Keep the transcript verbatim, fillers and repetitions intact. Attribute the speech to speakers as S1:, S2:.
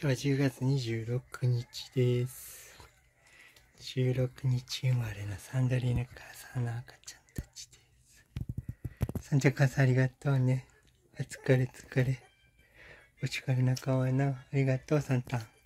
S1: 今日はじゅうがつにじゅうろくにちです。じゅうろくにち生まれのサンドリーヌ母さんの赤ちゃんたちです。サンちゃん母さんありがとうね。お疲れ疲れ。お疲れ仲間のありがとうサンタン。